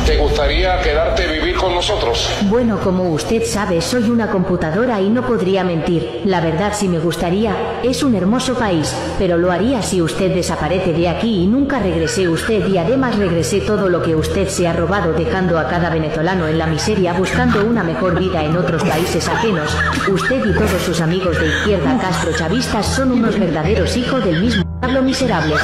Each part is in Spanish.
¿Te gustaría quedarte a vivir con nosotros? Bueno, como usted sabe, soy una computadora y no podría mentir. La verdad sí me gustaría. Es un hermoso país, pero lo haría si usted desaparece de aquí y nunca regrese usted, y además regrese todo lo que usted se ha robado, dejando a cada venezolano en la miseria buscando una mejor vida en otros países ajenos. Usted y todos sus amigos de izquierda castrochavistas son unos verdaderos hijos del mismo diablo miserables.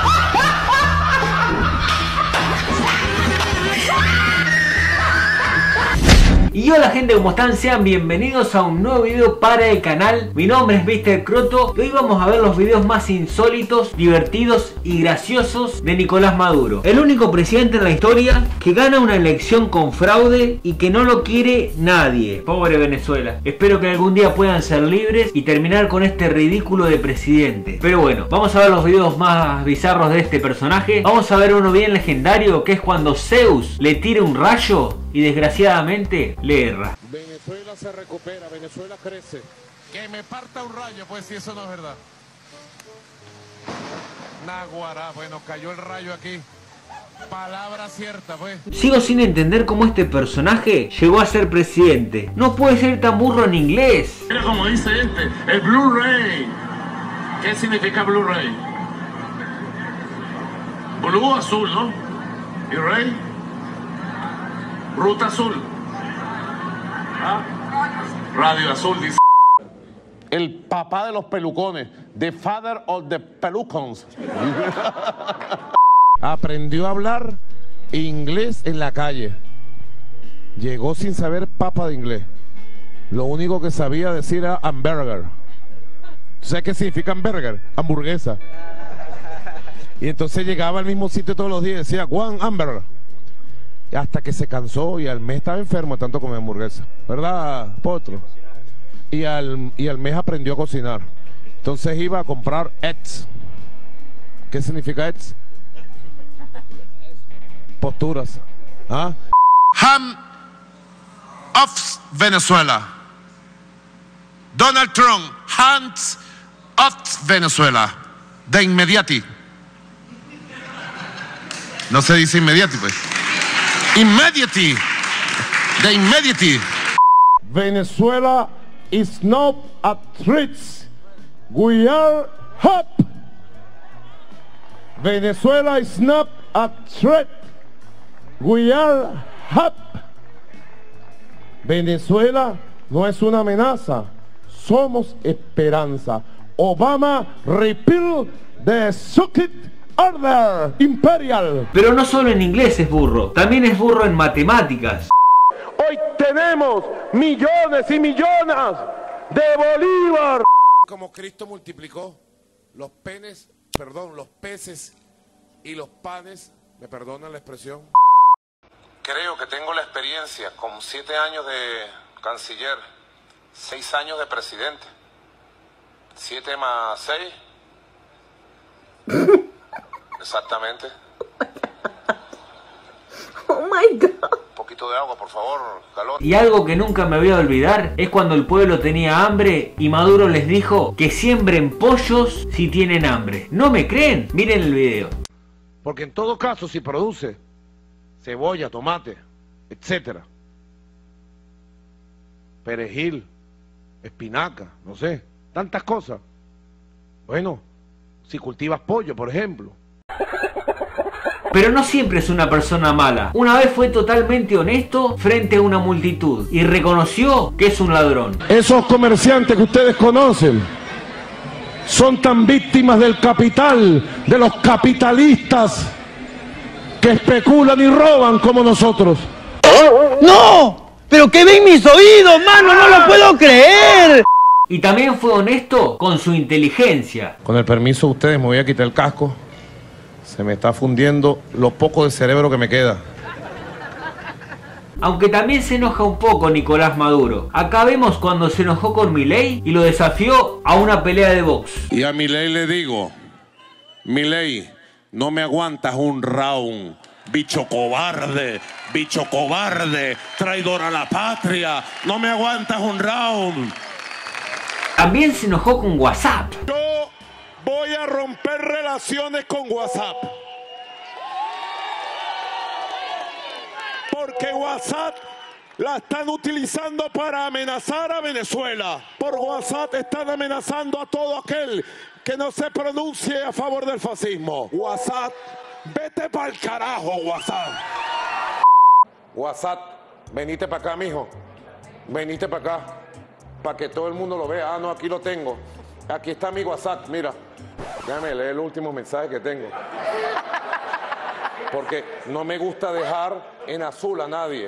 Y hola gente, ¿cómo están? Sean bienvenidos a un nuevo video para el canal. Mi nombre es Mr. Croto y hoy vamos a ver los videos más insólitos, divertidos y graciosos de Nicolás Maduro, el único presidente en la historia que gana una elección con fraude y que no lo quiere nadie. Pobre Venezuela. Espero que algún día puedan ser libres y terminar con este ridículo de presidente. Pero bueno, vamos a ver los videos más bizarros de este personaje. Vamos a ver uno bien legendario, que es cuando Zeus le tira un rayo y desgraciadamente le erra. Venezuela se recupera, Venezuela crece. Que me parta un rayo, pues, si eso no es verdad. Naguará, bueno, cayó el rayo aquí. Palabra cierta, pues. Sigo sin entender cómo este personaje llegó a ser presidente. No puede ser tan burro en inglés. Mira como dice el Blu-ray. ¿Qué significa Blu-ray? Blue, azul, ¿no? ¿Y ray? Ruta azul. ¿Ah? Radio azul, dice. El papá de los pelucones. The father of the pelucons. Aprendió a hablar inglés en la calle. Llegó sin saber papa de inglés. Lo único que sabía decir era hamburger. ¿Sabes qué significa hamburger? Hamburguesa. Y entonces llegaba al mismo sitio todos los días y decía one hamburger. Hasta que se cansó y al mes estaba enfermo de tanto comer hamburguesa. ¿Verdad, Potro? Y al mes aprendió a cocinar. Entonces iba a comprar eggs. ¿Qué significa eggs? Posturas. ¿Ah? Ham of Venezuela. Donald Trump, hands of Venezuela. De inmediati. No se dice inmediati, pues. Immediately. The immediately. Venezuela is not a threat. We are up. Venezuela is not a threat. We are up. Venezuela no es una amenaza. Somos esperanza. Obama repeal the Soviet Order Imperial. Pero no solo en inglés es burro, también es burro en matemáticas. Hoy tenemos millones y millones de bolívar. Como Cristo multiplicó los peces y los panes, me perdonan la expresión. Creo que tengo la experiencia con 7 años de canciller, 6 años de presidente. 7 más 6. Exactamente. Oh my God. Un poquito de agua, por favor, calor. Y algo que nunca me voy a olvidar es cuando el pueblo tenía hambre y Maduro les dijo que siembren pollos si tienen hambre. ¿No me creen? Miren el video. Porque en todo caso, si produce cebolla, tomate, etcétera, perejil, espinaca, no sé, tantas cosas. Bueno, si cultivas pollo, por ejemplo. Pero no siempre es una persona mala. Una vez fue totalmente honesto frente a una multitud y reconoció que es un ladrón. Esos comerciantes que ustedes conocen son tan víctimas del capital, de los capitalistas que especulan y roban como nosotros. ¡No! ¿Pero qué ven mis oídos, mano? ¡No lo puedo creer! Y también fue honesto con su inteligencia. Con el permiso de ustedes me voy a quitar el casco. Se me está fundiendo lo poco de cerebro que me queda. Aunque también se enoja un poco Nicolás Maduro. Acá vemos cuando se enojó con Milei y lo desafió a una pelea de box. Y a Milei le digo, Milei, no me aguantas un round, bicho cobarde, traidor a la patria, no me aguantas un round. También se enojó con WhatsApp. Yo voy a romper relaciones con WhatsApp. Porque WhatsApp la están utilizando para amenazar a Venezuela. Por WhatsApp están amenazando a todo aquel que no se pronuncie a favor del fascismo. WhatsApp, vete pa'l carajo, WhatsApp. WhatsApp, venite para acá, mijo. Venite para acá. Para que todo el mundo lo vea. Ah, no, aquí lo tengo. Aquí está mi WhatsApp, mira. Déjame leer el último mensaje que tengo. Porque no me gusta dejar en azul a nadie.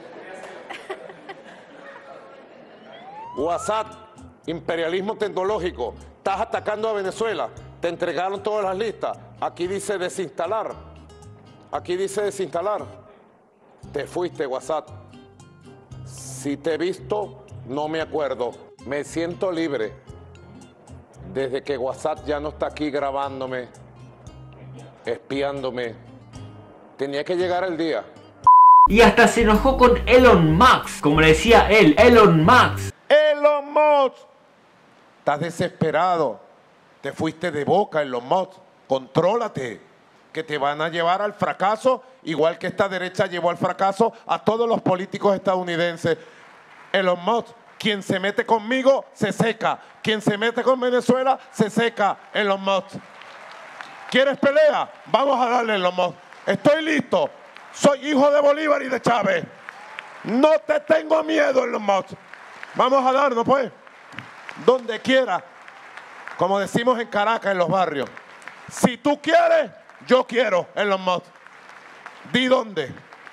WhatsApp, imperialismo tecnológico. Estás atacando a Venezuela. Te entregaron todas las listas. Aquí dice desinstalar. Aquí dice desinstalar. Te fuiste, WhatsApp. Si te he visto, no me acuerdo. Me siento libre. Desde que WhatsApp ya no está aquí grabándome, espiándome. Tenía que llegar el día. Y hasta se enojó con Elon Musk, como le decía él, Elon Musk. Elon Musk. Estás desesperado. Te fuiste de boca, Elon Musk. Contrólate. Que te van a llevar al fracaso, igual que esta derecha llevó al fracaso a todos los políticos estadounidenses. Elon Musk, quien se mete conmigo, se seca. Quien se mete con Venezuela, se seca. Elon Musk. ¿Quieres pelea? Vamos a darle, Elon Musk. Estoy listo. Soy hijo de Bolívar y de Chávez. No te tengo miedo, Elon Musk. Vamos a darnos, pues. Donde quiera. Como decimos en Caracas, en los barrios. Si tú quieres, yo quiero, Elon Musk. Di dónde.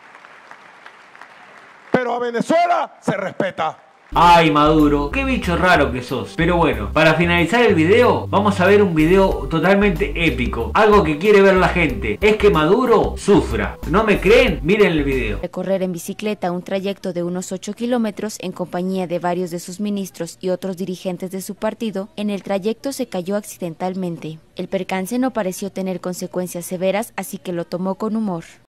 Pero a Venezuela se respeta. Ay, Maduro, qué bicho raro que sos. Pero bueno, para finalizar el video, vamos a ver un video totalmente épico. Algo que quiere ver la gente, es que Maduro sufra. ¿No me creen? Miren el video. Recorrer en bicicleta un trayecto de unos 8 kilómetros en compañía de varios de sus ministros y otros dirigentes de su partido, en el trayecto se cayó accidentalmente. El percance no pareció tener consecuencias severas, así que lo tomó con humor.